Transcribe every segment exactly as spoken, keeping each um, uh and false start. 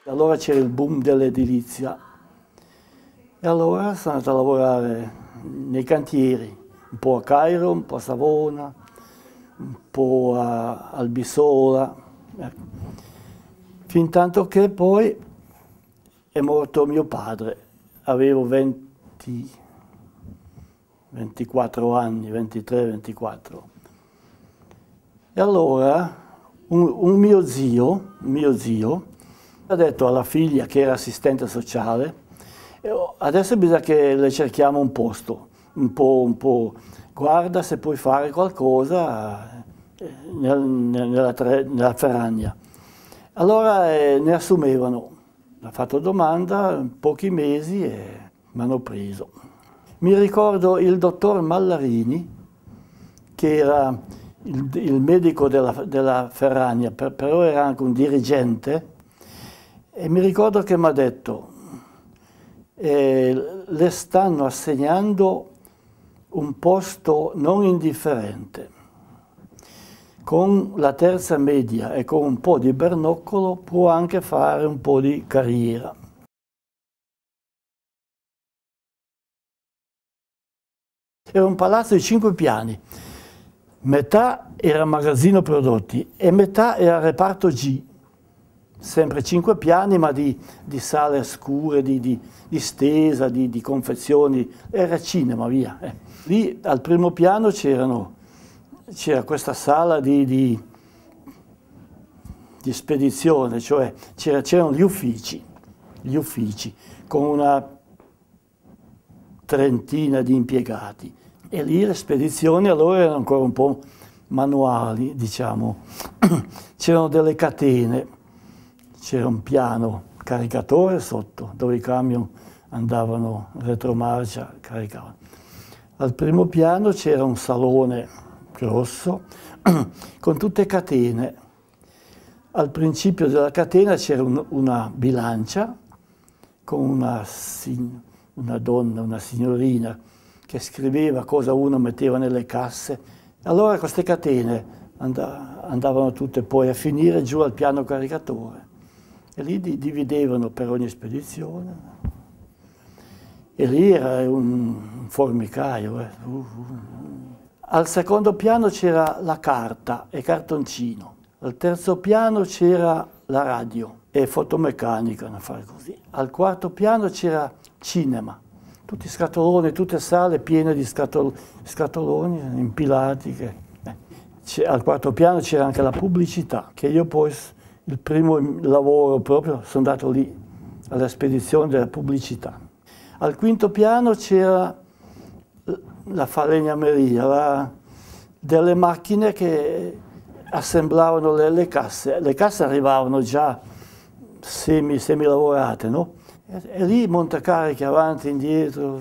Allora c'era il boom dell'edilizia e allora sono andato a lavorare nei cantieri, un po' a Cairo, un po' a Savona, un po' a Albisola, ecco. Fin tanto che poi è morto mio padre, avevo venti, ventiquattro anni, ventitré ventiquattro. E allora un, un mio zio, un mio zio ha detto alla figlia che era assistente sociale: adesso bisogna che le cerchiamo un posto, un po', un po', guarda se puoi fare qualcosa nel, nella, nella Ferragna. Allora eh, ne assumevano, ha fatto domanda, pochi mesi e mi hanno preso. Mi ricordo il dottor Mallarini, che era il, il medico della, della Ferragna, per, però era anche un dirigente, e mi ricordo che mi ha detto: eh, le stanno assegnando un posto non indifferente. Con la terza media e con un po' di bernoccolo può anche fare un po' di carriera. Era un palazzo di cinque piani, metà era magazzino prodotti e metà era reparto G, sempre cinque piani ma di, di sale scure, di, di, di stesa, di, di confezioni, era cinema, via. Eh. Lì al primo piano c'erano c'era questa sala di, di, di spedizione, cioè c'erano gli uffici, gli uffici con una trentina di impiegati, e lì le spedizioni allora erano ancora un po' manuali, diciamo. C'erano delle catene, c'era un piano caricatore sotto dove i camion andavano retromarcia, caricavano. Al primo piano c'era un salone grosso con tutte catene. Al principio della catena c'era un, una bilancia con una, una donna, una signorina che scriveva cosa uno metteva nelle casse. Allora queste catene and andavano tutte poi a finire giù al piano caricatore e lì dividevano per ogni spedizione. E lì era un formicaio. Eh. Uh, uh, uh. Al secondo piano c'era la carta e cartoncino. Al terzo piano c'era la radio e fotomeccanica, non fare così. Al quarto piano c'era cinema. Tutti scatoloni, tutte sale piene di scatol scatoloni impilati. Che, eh. Al quarto piano c'era anche la pubblicità, che io poi, il primo lavoro proprio, sono andato lì, alla spedizione della pubblicità. Al quinto piano c'era la falegnameria, la, delle macchine che assemblavano le, le casse. Le casse arrivavano già semi, semi lavorate, no? E, e lì montacarichi avanti, indietro.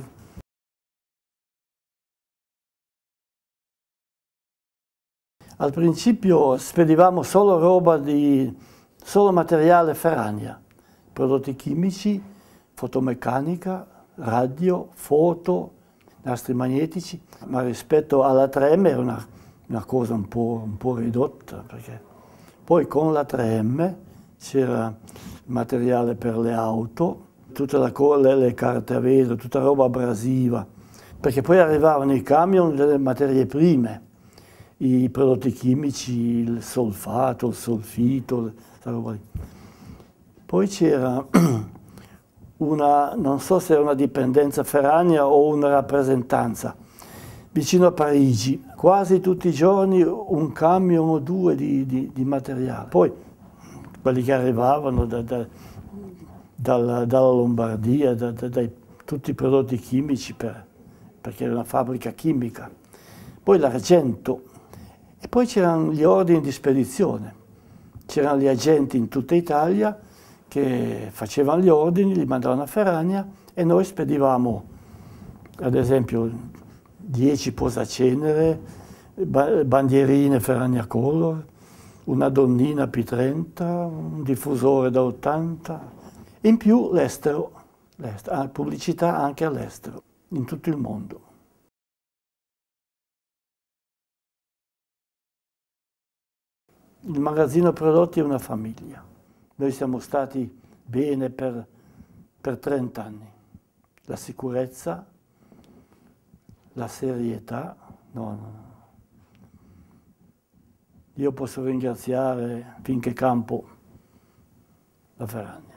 Al principio spedivamo solo roba di, solo materiale Ferragna, prodotti chimici, fotomeccanica, radio, foto, nastri magnetici, ma rispetto alla tre M era una, una cosa un po', un po' ridotta, perché poi con la tre M c'era materiale per le auto, tutte la, le, le carte a vetro, tutta roba abrasiva, perché poi arrivavano i camion delle materie prime, i prodotti chimici, il solfato, il solfito, questa roba lì. Poi c'era una, non so se era una dipendenza Ferragna o una rappresentanza, vicino a Parigi, quasi tutti i giorni un camion o due di, di, di materiale. Poi quelli che arrivavano da, da, dalla, dalla Lombardia, da, da, dai, tutti i prodotti chimici, per, perché era una fabbrica chimica. Poi l'Argento, e poi c'erano gli ordini di spedizione, c'erano gli agenti in tutta Italia che facevano gli ordini, li mandavano a Ferragna e noi spedivamo, ad esempio, dieci posacenere, bandierine Ferragna Color, una donnina P trenta, un diffusore da ottanta, in più l'estero, pubblicità anche all'estero, in tutto il mondo. Il magazzino prodotti è una famiglia. Noi siamo stati bene per, per trenta anni. La sicurezza, la serietà, no, no, no. Io posso ringraziare finché campo la Ferragna.